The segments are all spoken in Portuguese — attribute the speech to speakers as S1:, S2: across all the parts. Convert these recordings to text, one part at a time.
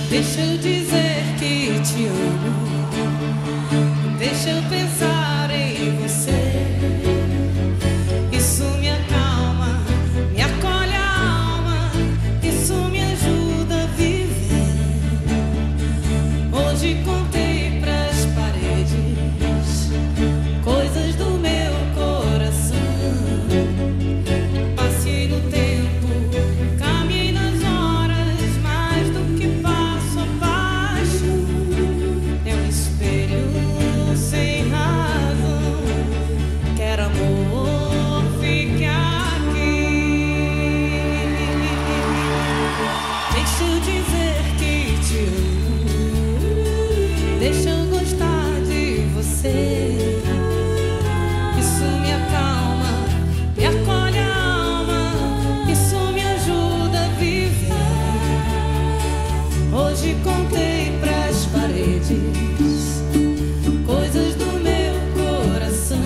S1: Deixa eu dizer que te amo. Deixa eu pensar em você. Isso me acalma, me acolhe a alma. Isso me ajuda a viver. Hoje contei pras paredes coisas do meu coração. Passei no tempo, caminhei nas horas, mais do que passo a paixão. É um espelho sem razão. Quero amor, fique aqui. Deixa eu dizer que te amo. Deixa eu gostar de você. Isso me acalma, me acolhe a alma. Isso me ajuda a viver. Hoje contei pras paredes coisas do meu coração.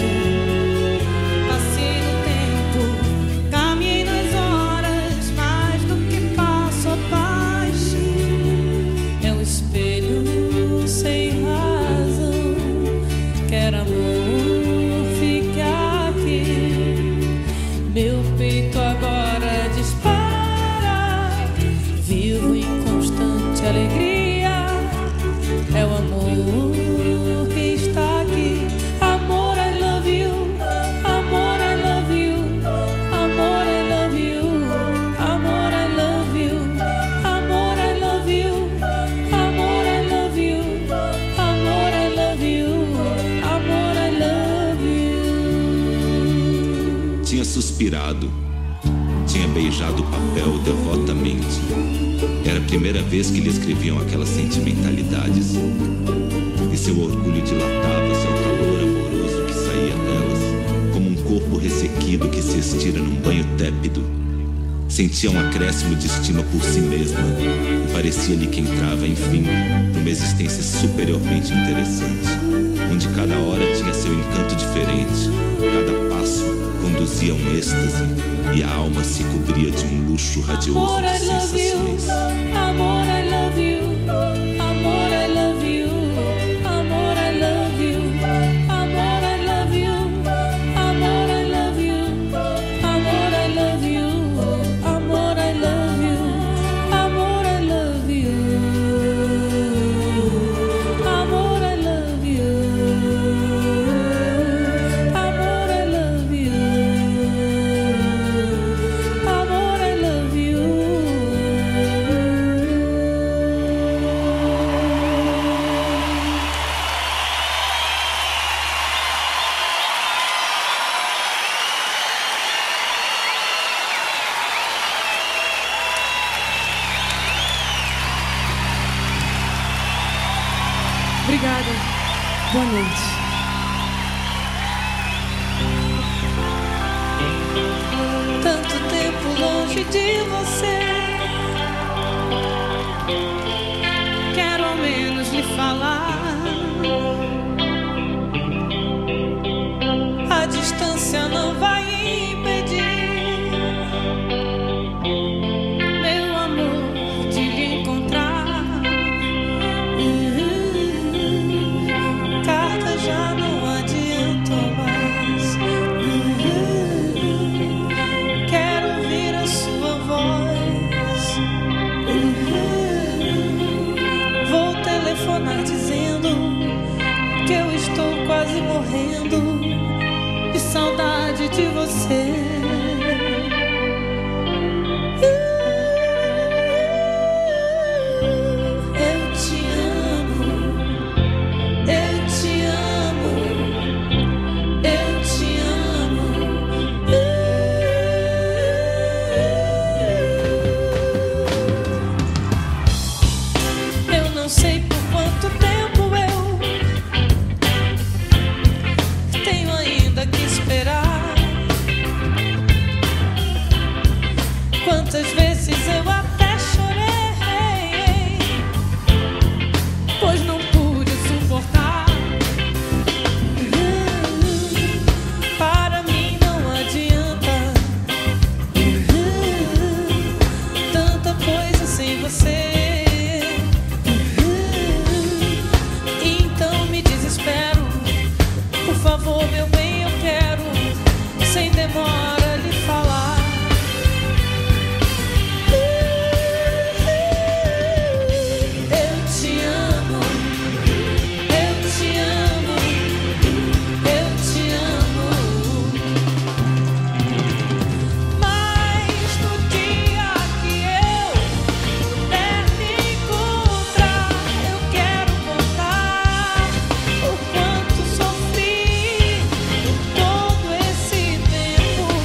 S1: Passei no tempo, caminhei nas horas, mais do que passo a paixão. É um espelho sem razão. Quero amor, fique aqui. Meu peito agora dispara. Vivo em constante alegria. É o amor que está aqui. Amor, I love you. Amor, I love you. Amor, I love you. Amor, I love you. Amor, I love you. Amor, I love you. Amor, I love you. Amor, I love you.
S2: Tinha suspirado, tinha beijado o papel devotamente. Era a primeira vez que lhe escreviam aquelas sentimentalidades. E seu orgulho dilatava-se ao calor amoroso que saía delas, como um corpo ressequido que se estira num banho tépido. Sentia um acréscimo de estima por si mesma e parecia-lhe que entrava, enfim, numa existência superiormente interessante, onde cada hora tinha seu encanto diferente, cada passo conduzia a um êxtase e a alma se cobria de um luxo radioso
S1: Amor,
S2: de
S1: I love you.
S2: sensações.
S1: Amor, I love you. Amor, I love you. Amor, I love you. Amor, I love you. Amor, I love you. Amor, I love you. Amor, I love you. Amor, I love you. Amor, I love you. Amor, I love you. Amor, I love you. Obrigada. Boa noite. Tanto tempo longe de você. Quero ao menos lhe falar. A distância não vai impedir, meu amor, de lhe encontrar. Cartas já não adiantam mais. Quero ouvir a sua voz. Vou telefonar dizendo que eu estou quase morrendo de saudade de você. favor, meu bem, eu quero sem demora lhe falar.
S3: Todo esse tempo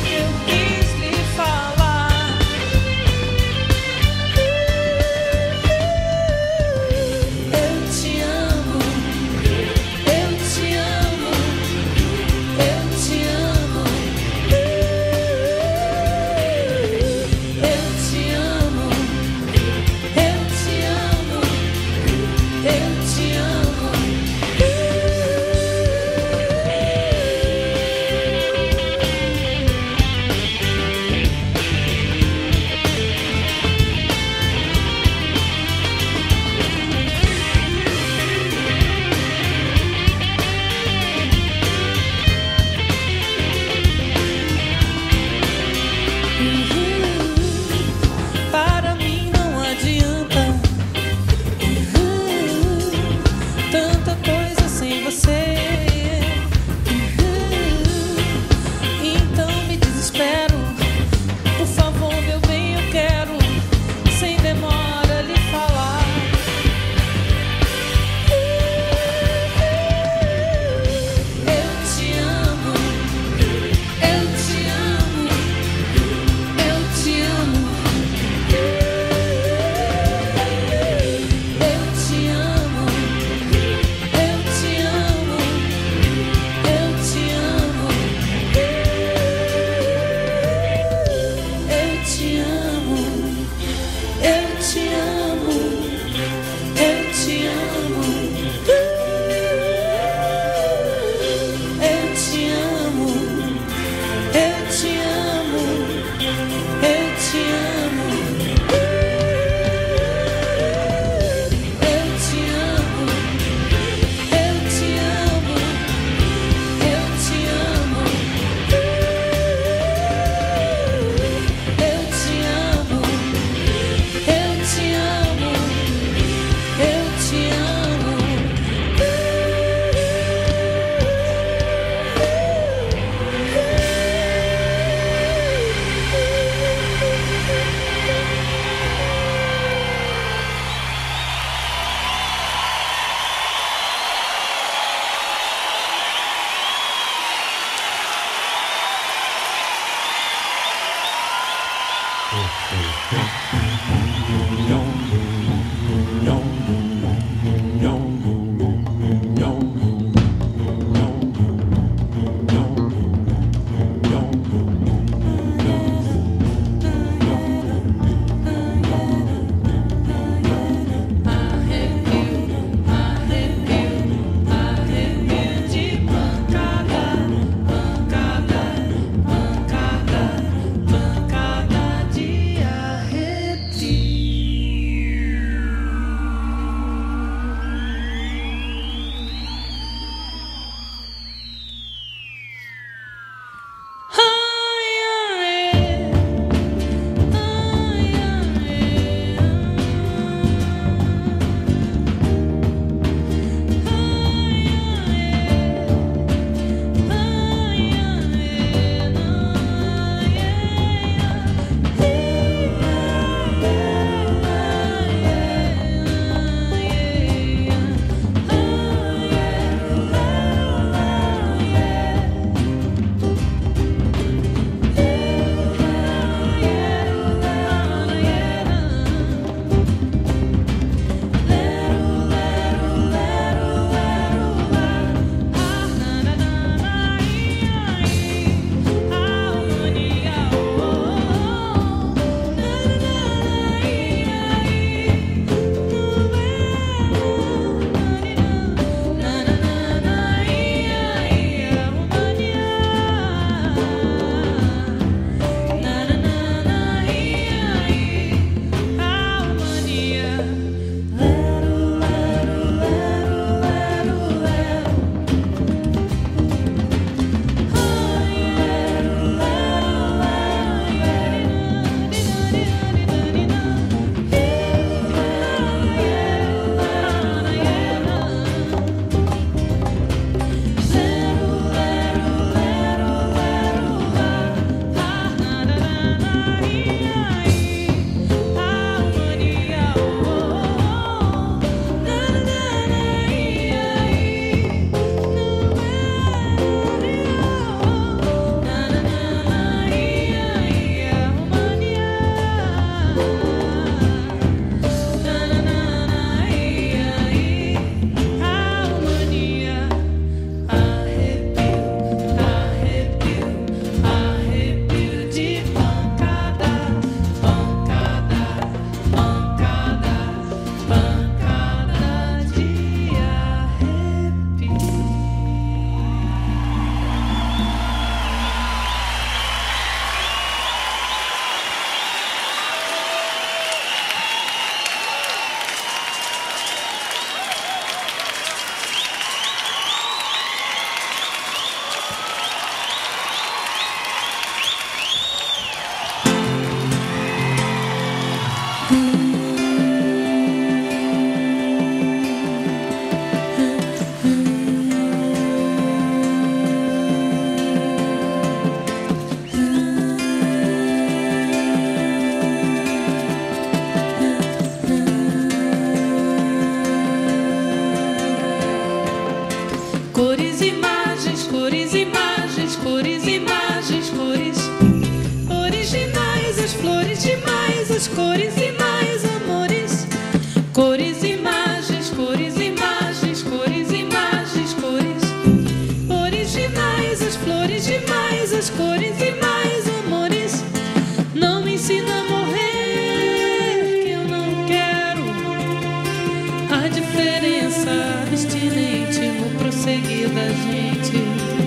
S1: Cores, imagens, cores, imagens, cores, imagens, cores originais, as flores demais, as cores e mais amores. Cores, imagens, cores, imagens, cores, imagens, cores originais, as flores demais, as cores e mais amores. Não me ensina a morrer, que eu não quero a diferença abstinente no prosseguir da gente.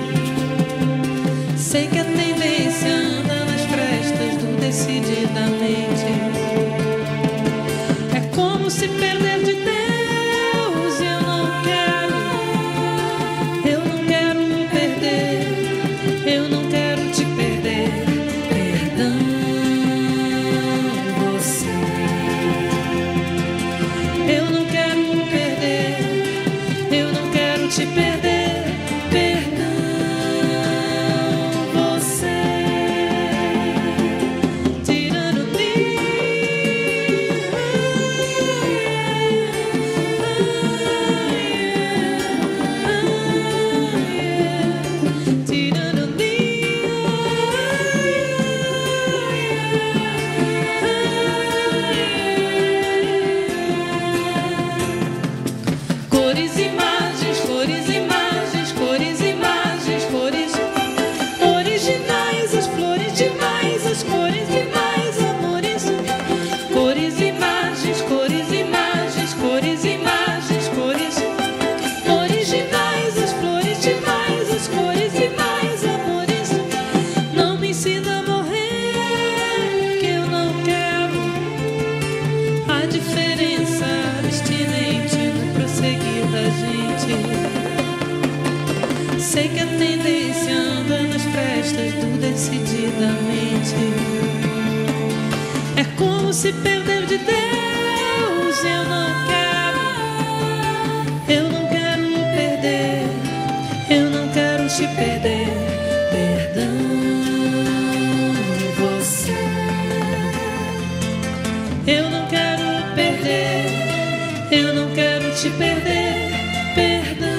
S1: Sei que a tendência anda nas frestas do decididamente. É como se perder de Deus, eu não quero perder, eu não quero te perder. Perdão, você. Eu não quero perder, eu não quero te perder. Cores, imagens, cores, imagens, cores, imagens, cores originais, as flores demais, as cores e mais amores. Cores, imagens, cores, imagens, cores, imagens, cores originais, as flores demais, as cores e mais amores. Não me ensina a morrer, que eu não quero a diferença abstinente no prosseguir da gente. Sei que a tendência anda nas frestas do decididamente. É como se perder de Deus, eu não quero perder, eu não quero te perder. Perdão, você. Eu não quero perder, eu não quero te perder. Perdão,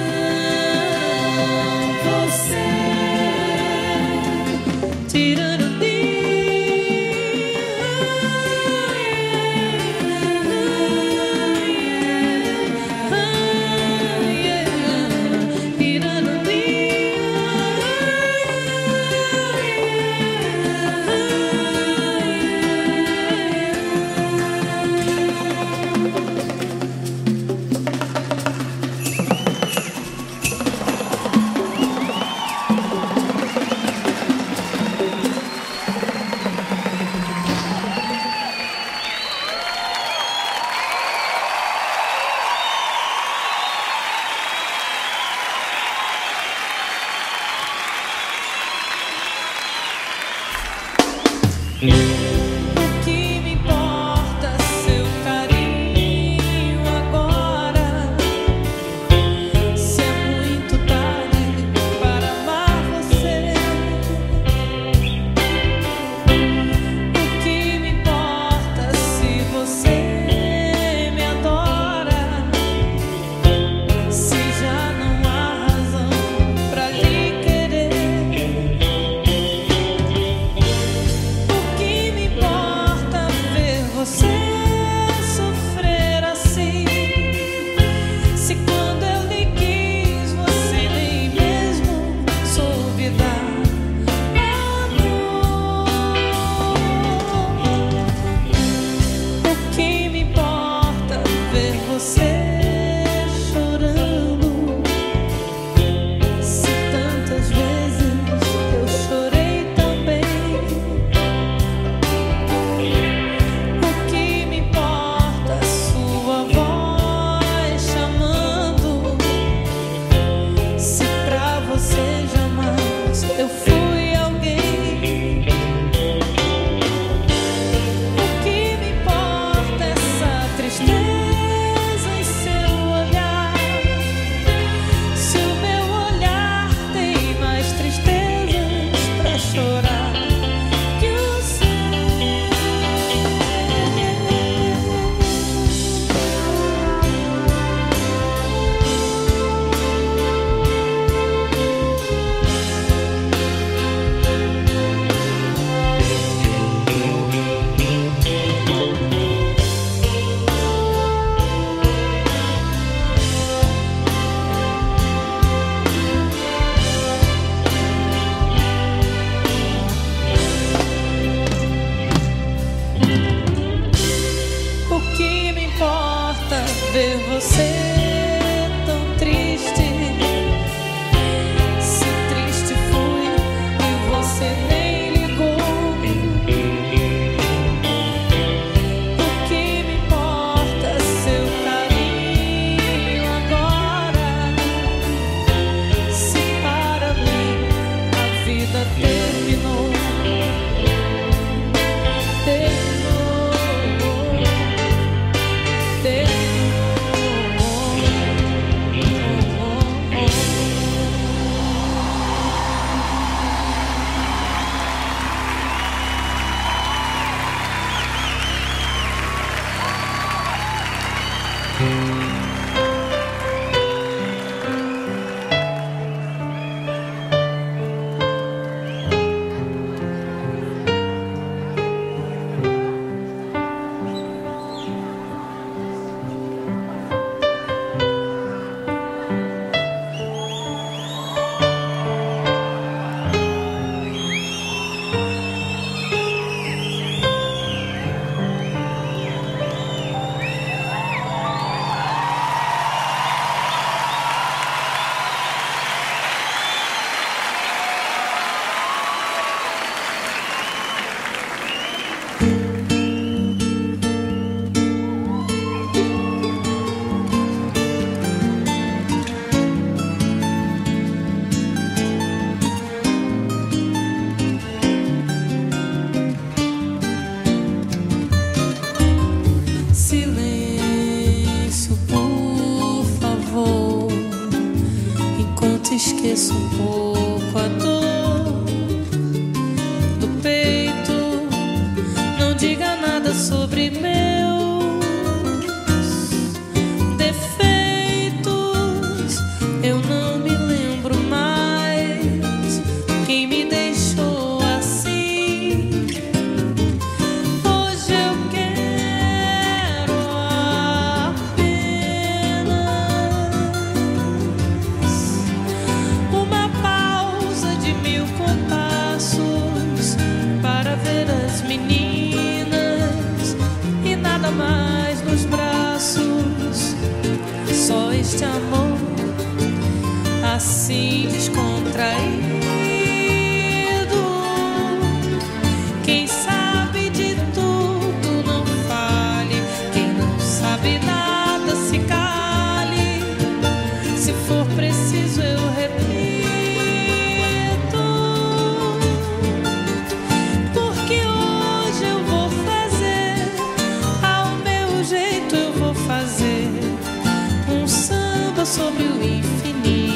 S1: você. Tirando o que me importa seu carinho agora? Se é muito tarde para amar você. O que me importa se você me adora? Se já não há razão pra lhe querer. tristeza ver você tão triste. Se triste fui e você nem ligou. O que me importa é seu carinho agora? Se para mim a vida terminou. Silêncio, por favor, enquanto esqueço um pouco a dor do peito. Não diga nada sobre meus defeitos. Eu não me lembro mais quem me deixou assim. Hoje eu quero apenas uma pausa de 1000 compassos para ver as meninas e nada mais nos braços. Só este amor assim descontraído. Quem sabe de tudo não fale, quem não sabe nada se cale. Se for preciso eu repito, porque hoje eu vou fazer ao meu jeito, eu vou fazer um samba sobre o infinito.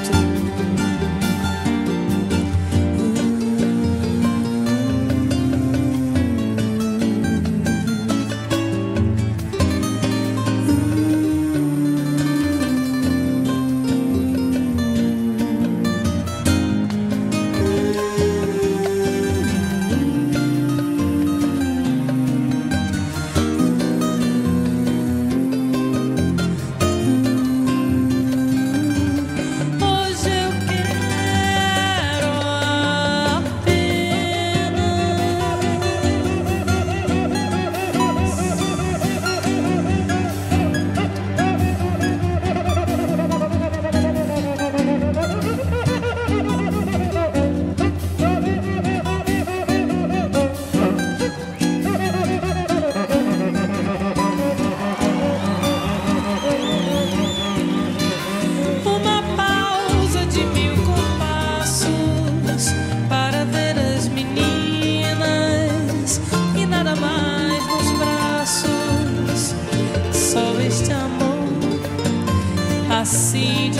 S1: Assim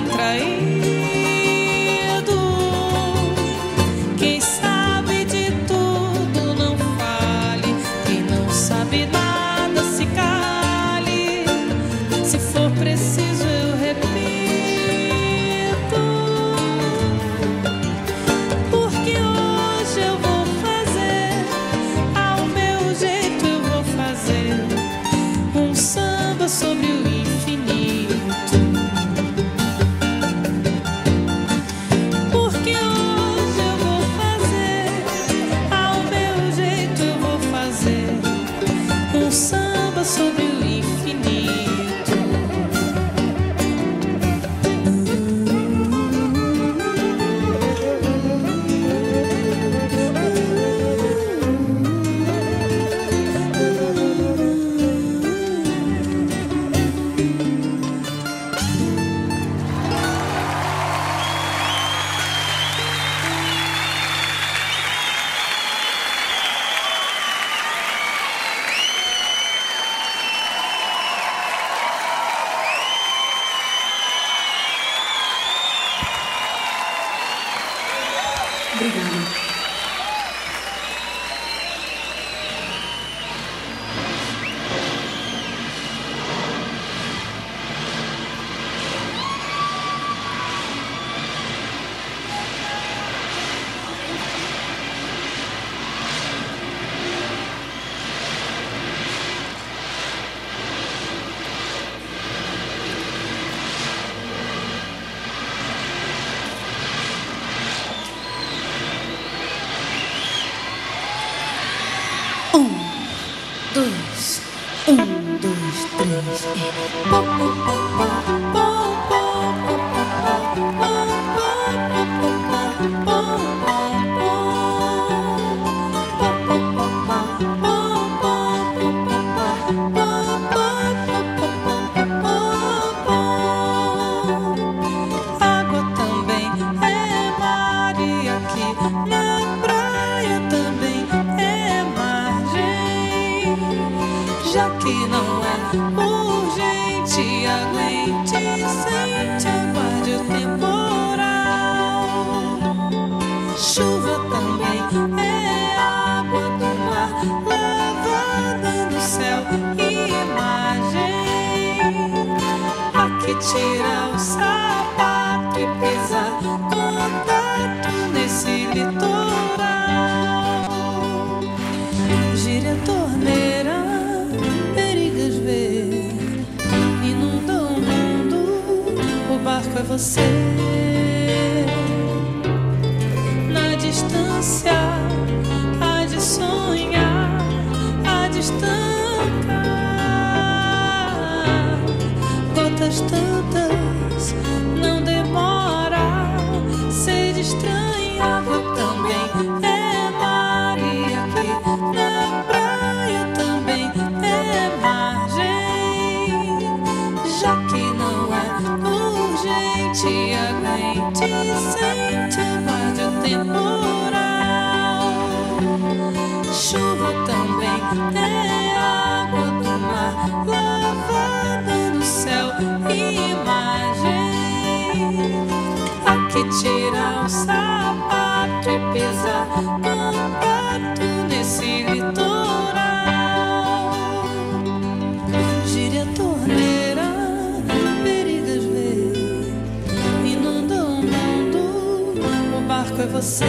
S1: descontraído. Quem sabe de tudo não fale, quem não sabe nada se cale. Se for preciso eu repito, porque hoje eu vou fazer ao meu jeito, eu vou fazer um samba sobre o infinito. Samba sobre o infinito. Obrigada. Tira o sapato e pisa contato nesse litoral. Gira a torneira, perigas ver, inunda o mundo, o barco é você. Na distância, há de sonhar, há de estancar gotas tantas, não demora, sede estranha, água também é mar e aqui na praia também é margem, já que não é urgente, aguente, sente, aguarde o temporal. Chuva também é água do mar, lavada no céu, imagem. Aqui tira o sapato e pisa contato nesse litoral. Gire a torneira, perigas ver, inunda o mundo, o barco é você.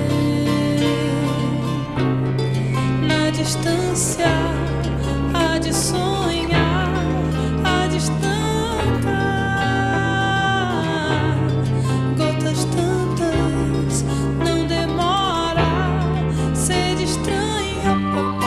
S1: Na distância, há de sonhar, há de estancar gotas tantas, não demora, sede estranha.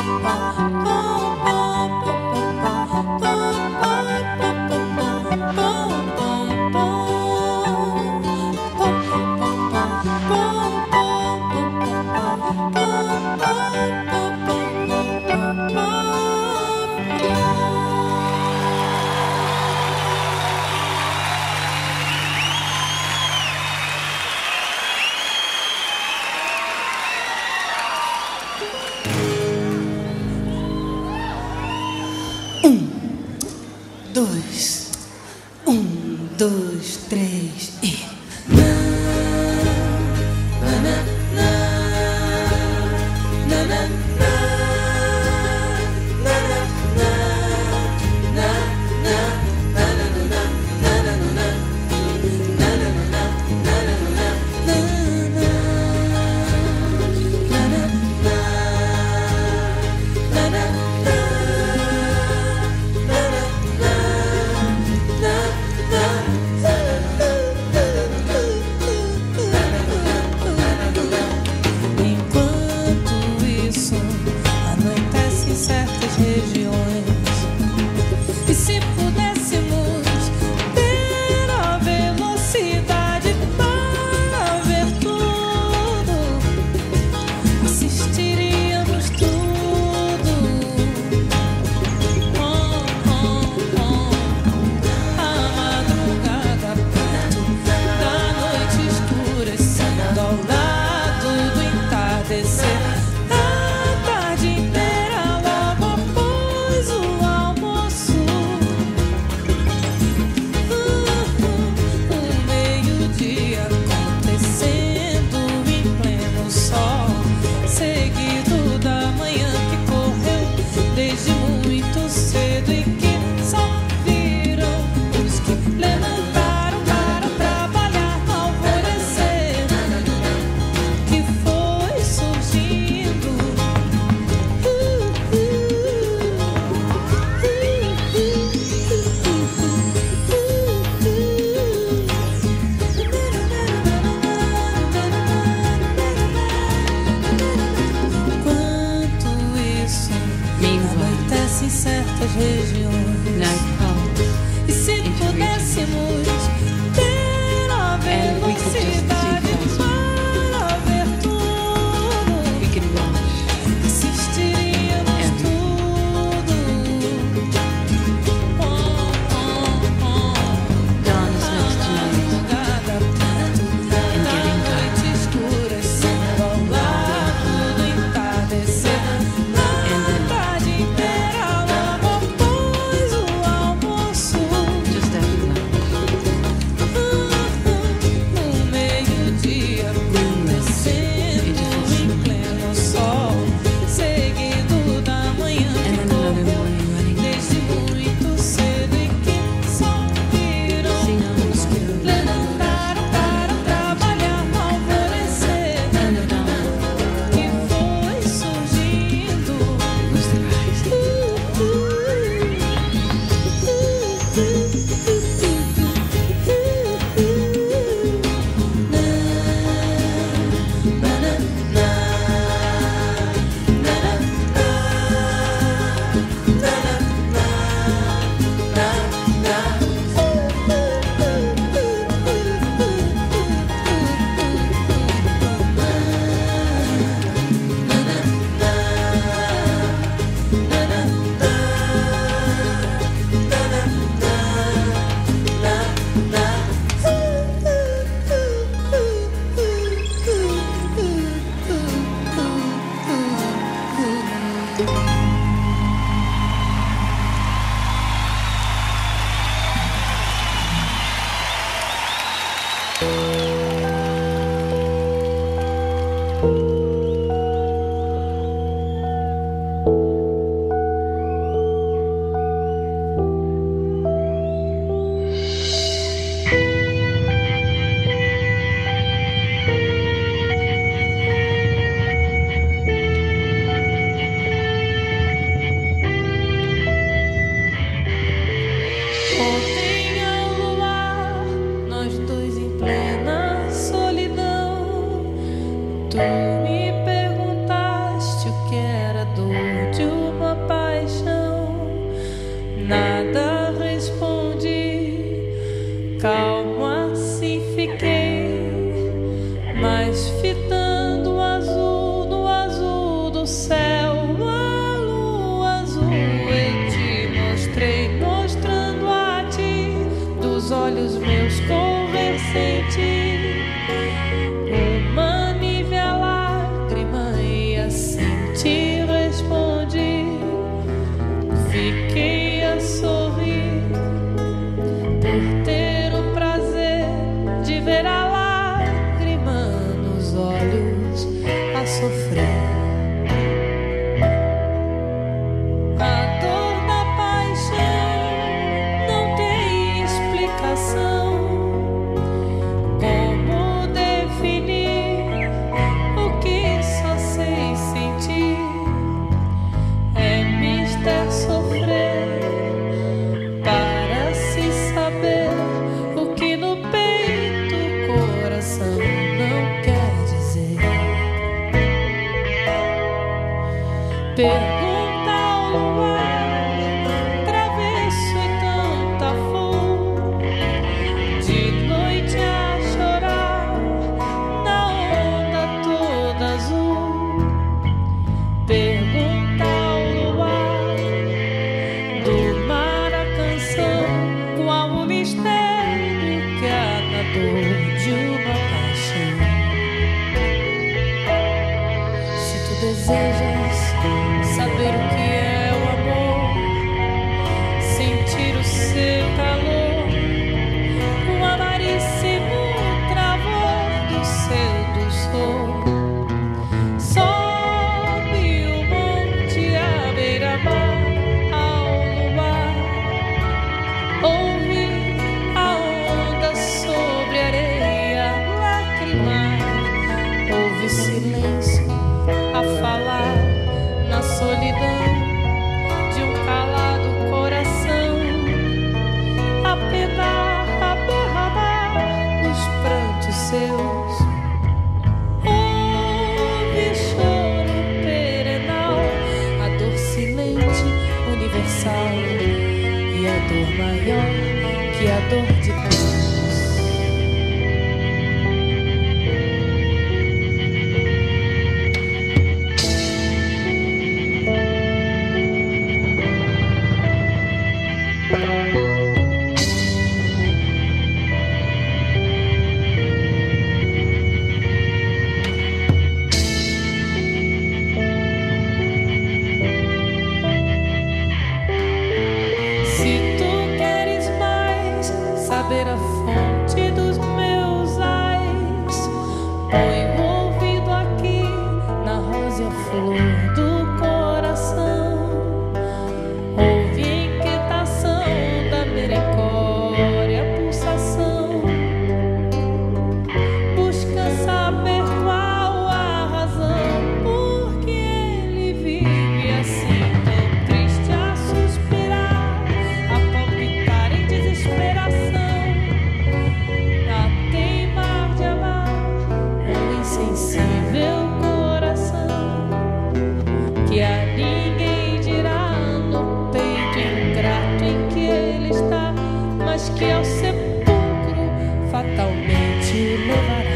S1: Dois, três e... Calmo assim fiquei, mas fitando o azul no azul do céu, a lua azul eu te mostrei, mostrando a ti, dos olhos meus conversei em ti, uma nívea lágrima e assim te respondi, fiquei a sorrir por ter o prazer de ver a lágrima nos olhos a sofrer. A dor da paixão não tem explicação. Como definir o que só sei sentir? É mister sofrer para se saber o que no peito o coração não quer dizer. Pergunta ao luar, travesso e tanta flor, de noite a chorar na onda toda azul. Pergunta ao luar, do mar a canção, qual o mistério que há na dor de uma paixão. Se tu desejas saber o que é o amor, sentir o seu calor, o amaríssimo travor do seu dulçor, sobe o monte à beira-mar ao luar, ouve a onda sobre a areia lacrimar, ouve silêncio a falar na solidão de um calado coração, a penar, a derramar os prantos seus. Ouve choro perenal, a dor silente, universal, e a dor maior que a dor de Deus. Se tu queres mais saber a fonte dos meus ais, põe o ouvido aqui na rósea flor do coração, ouve a inquietação da merencória pulsação, busca saber qual a razão por que ele vive assim, tão triste a suspirar, a palpitar em desesperação, a teimar de amar um insensível coração, que a ninguém dirá no peito ingrato em que ele está, mas que ao sepulcro fatalmente o levará.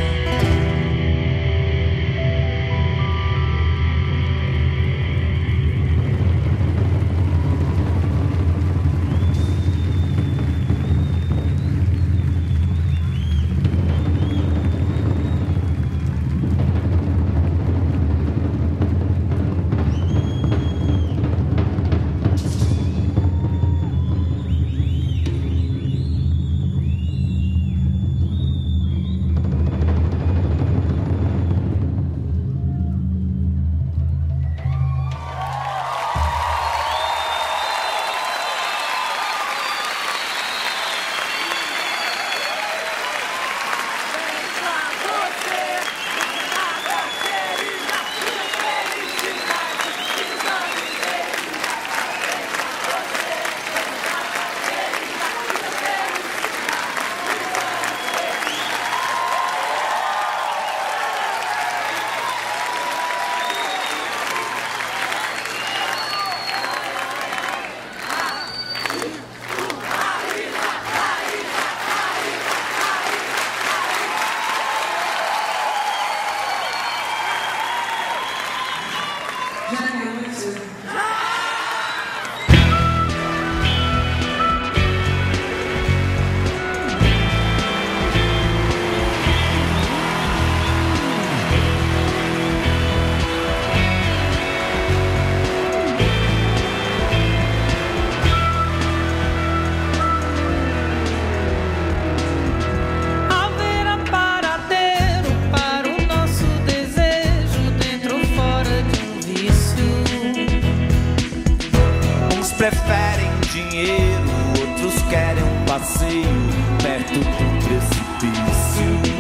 S3: preferem dinheiro, outros querem um passeio perto do precipício.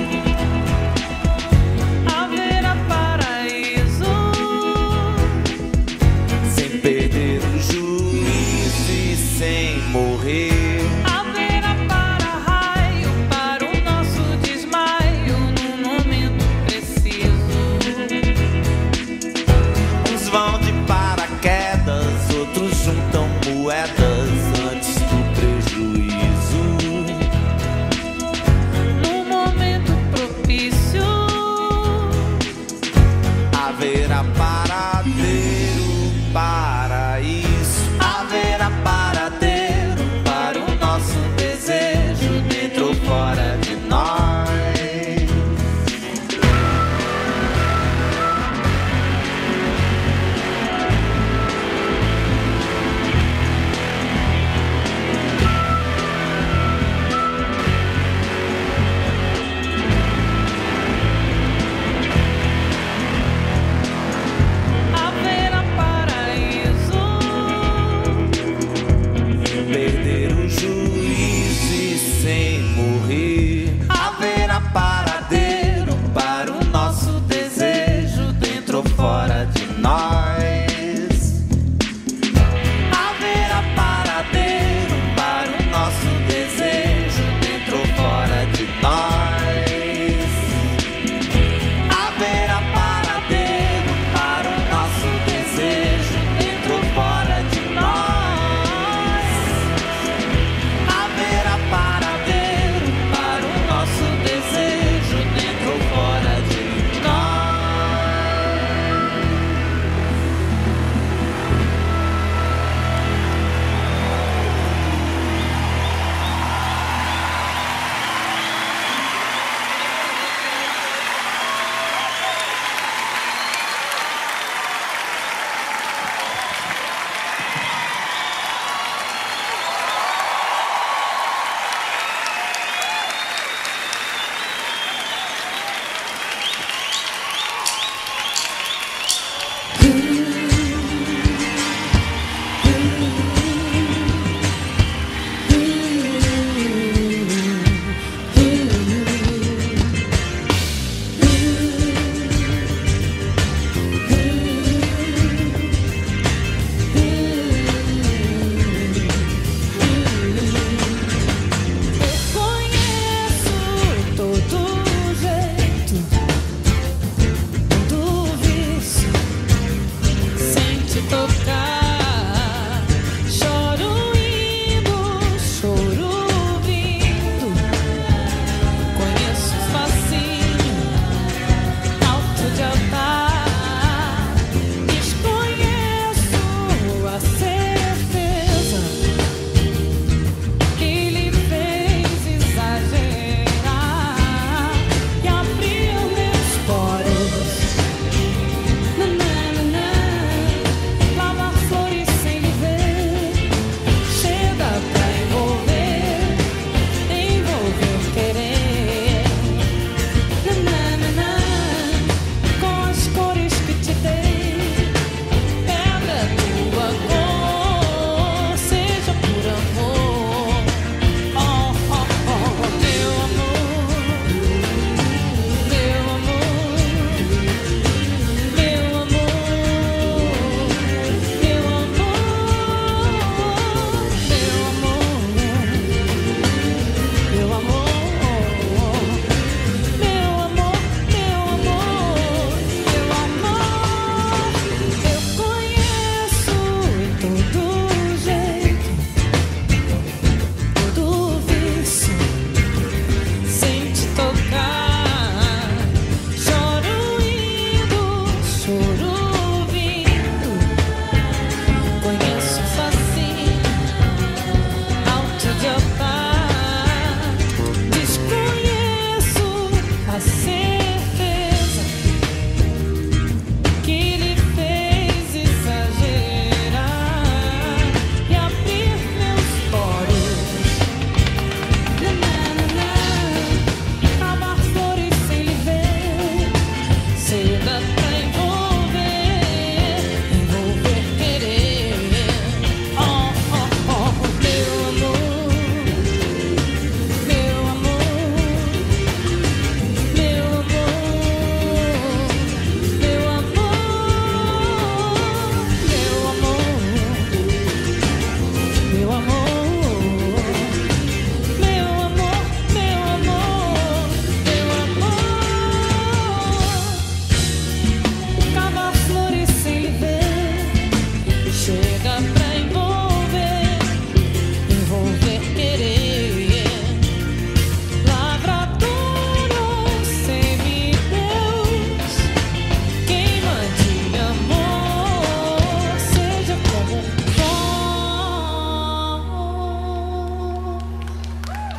S1: Haverá paraíso
S3: Sem perder o juízo e sem morrer.
S1: haverá para-raio para o nosso desmaio no momento preciso.
S3: Uns vão de paraquedas, outros juntam moedas antes do prejuízo.
S1: No momento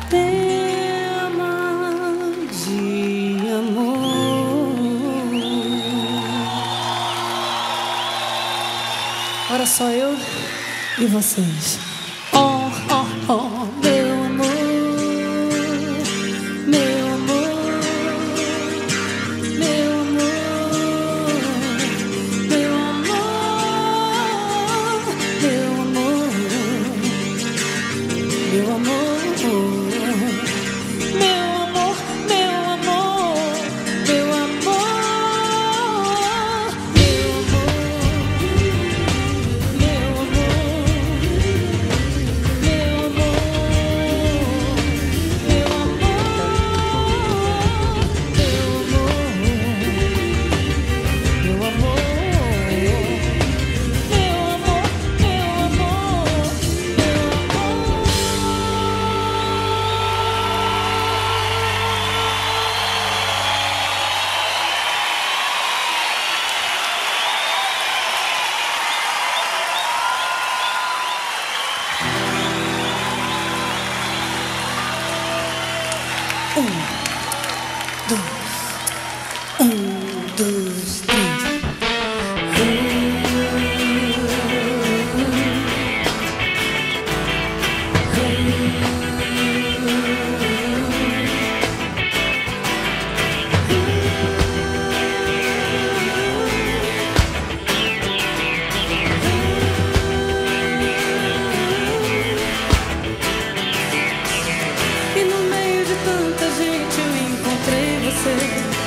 S1: Agora só eu e vocês. Oh, oh, oh, meu amor, meu amor, meu amor, meu amor, meu amor, meu amor. Dois, três. E no meio de tanta gente eu encontrei você.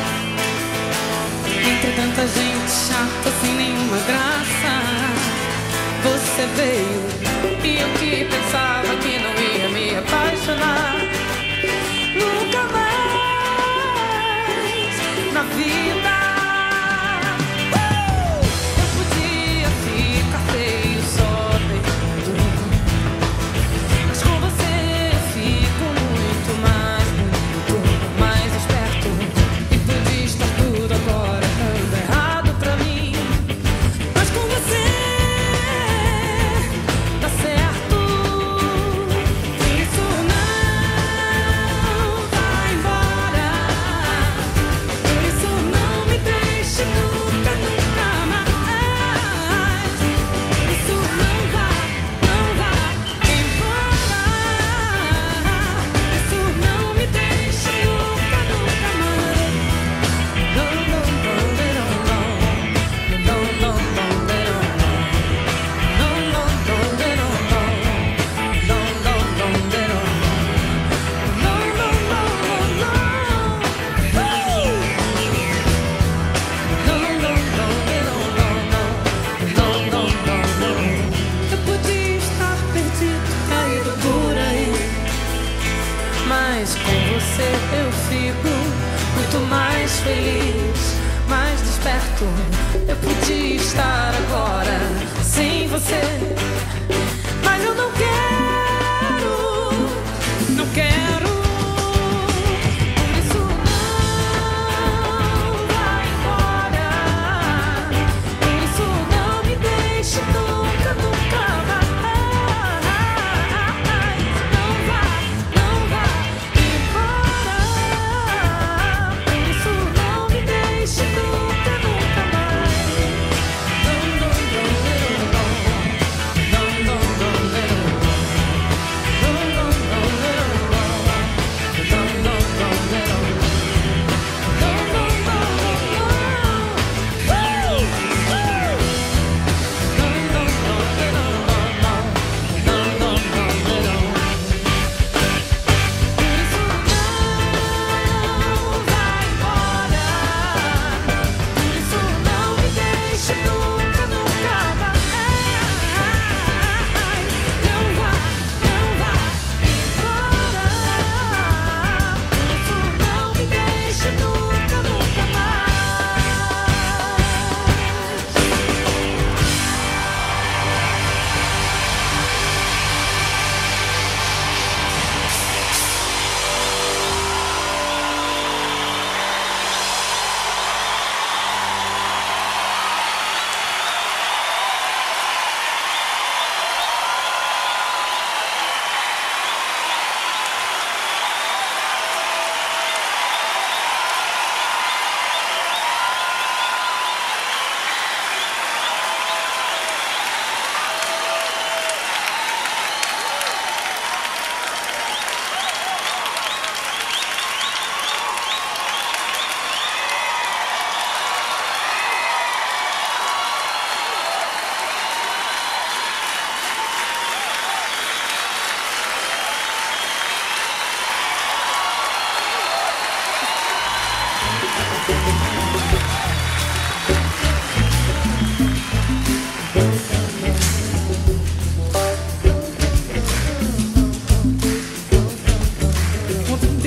S1: Entre tanta gente chata sem nenhuma graça, você veio. E eu que pensava que não ia me apaixonar nunca mais na vida. Eu podia ficar feio só dentro, mas com você eu fico muito mais esperto. E podia estar tudo agora errado pra mim, mas com você dá certo. Por isso não vai embora, por isso não me deixe nunca, nunca mais. Por isso não vá embora, por isso não me deixe nunca, nunca mais. Não, não, não, não, não, não, não, eu podia estar perdido, caído por aí, mas com você eu fico muito mais feliz, mais desperto. Eu podia estar agora sem você, mas eu não quero, não quero. Por isso não vai embora, por isso não me deixe nunca, nunca mais. Não vá embora, por isso não me deixe nunca, nunca mais. Não, não, não, não, não, não, não, não, não.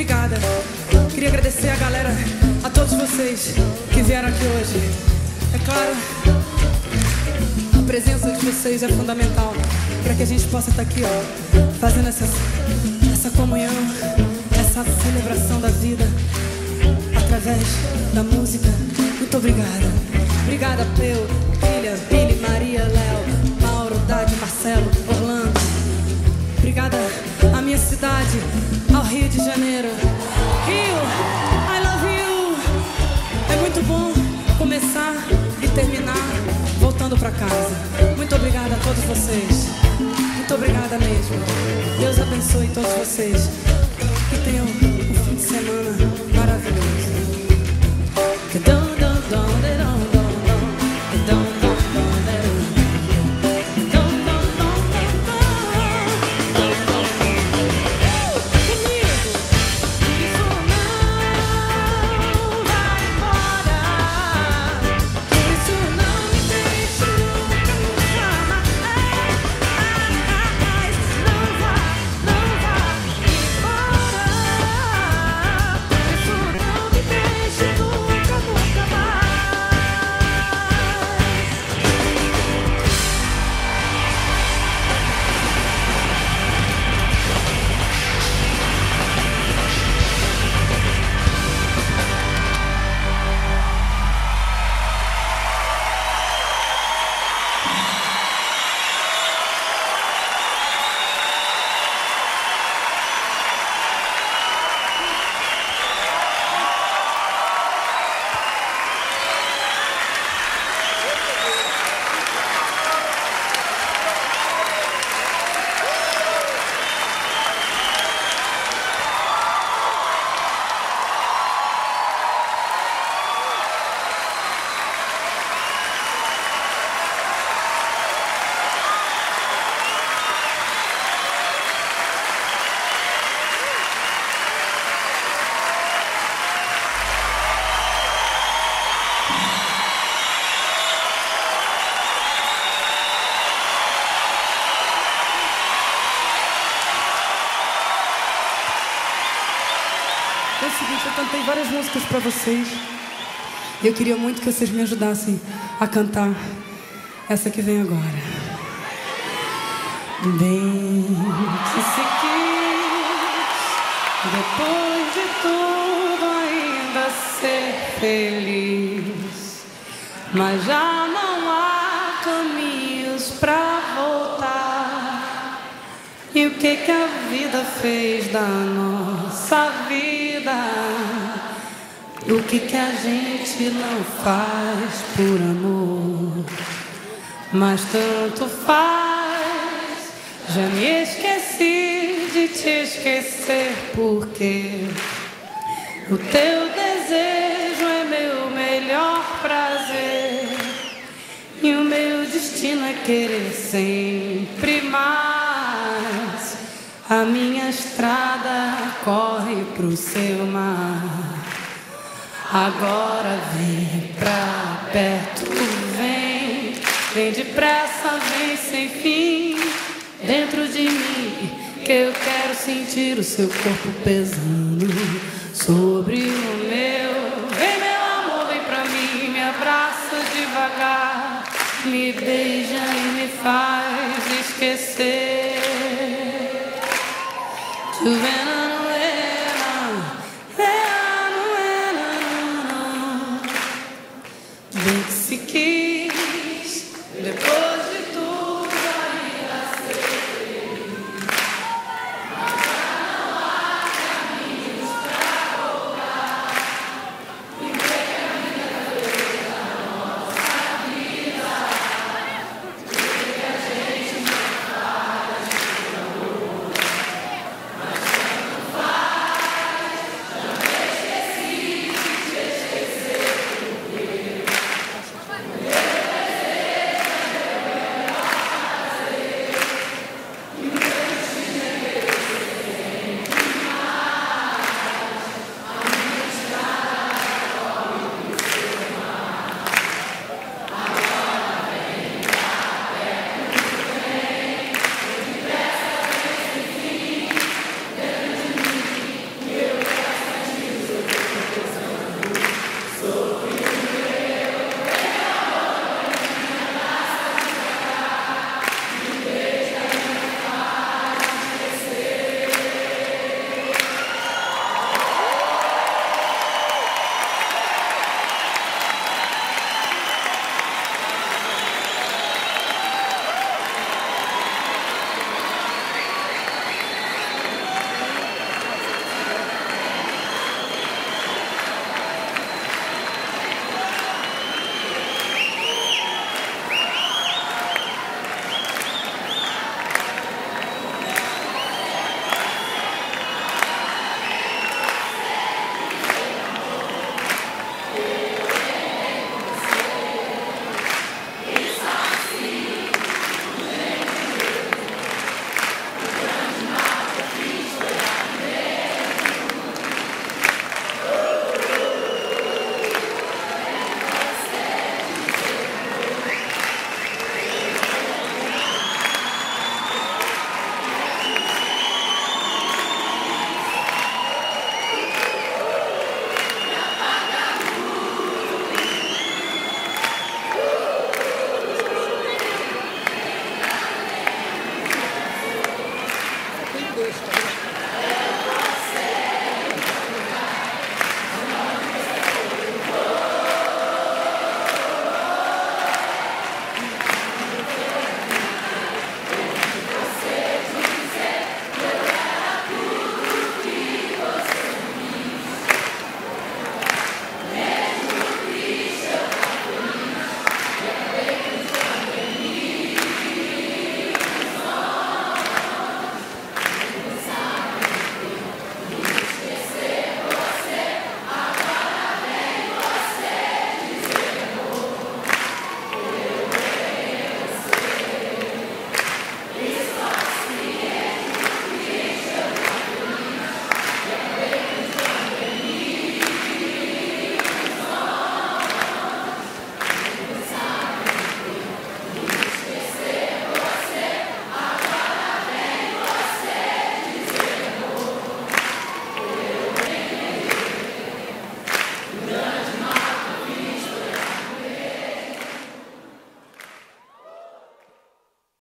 S1: Obrigada. Queria agradecer a galera, a todos vocês que vieram aqui hoje. É claro, a presença de vocês é fundamental para que a gente possa estar aqui, ó, fazendo essa comunhão, essa celebração da vida através da música. Muito obrigada. Obrigada, Peu, Filha, Billy, Maria, Léo, Mauro, Dade, Marcelo, Orlando. Obrigada à minha cidade, ao Rio de Janeiro. Rio, I love you. É muito bom começar e terminar voltando para casa. Muito obrigada a todos vocês. Muito obrigada mesmo. Deus abençoe todos vocês. Que tenham um fim de semana maravilhoso. É o seguinte, eu cantei várias músicas pra vocês e eu queria muito que vocês me ajudassem a cantar essa que vem agora. Bem que se quis, depois de tudo ainda ser feliz, mas já não há caminhos pra voltar. E o que a vida fez da nossa vida? O que a gente não faz por amor? Mas tanto faz. Já me esqueci de te esquecer, porque o teu desejo é meu melhor prazer e o meu destino é querer sempre mais. A minha estrada corre pro seu mar. Agora vem pra perto, vem depressa, vem sem fim dentro de mim, que eu quero sentir o seu corpo pesando sobre o meu. Vem, meu amor, vem pra mim, me abraça devagar, me beija e me faz esquecer